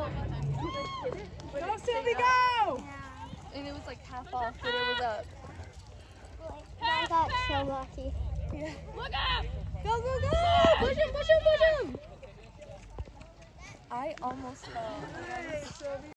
Go, Sylvie, go! And it was like half off, but it was up. I got so lucky. Yeah. Look up! Go, go, go! Push him, push him, push him! I almost fell.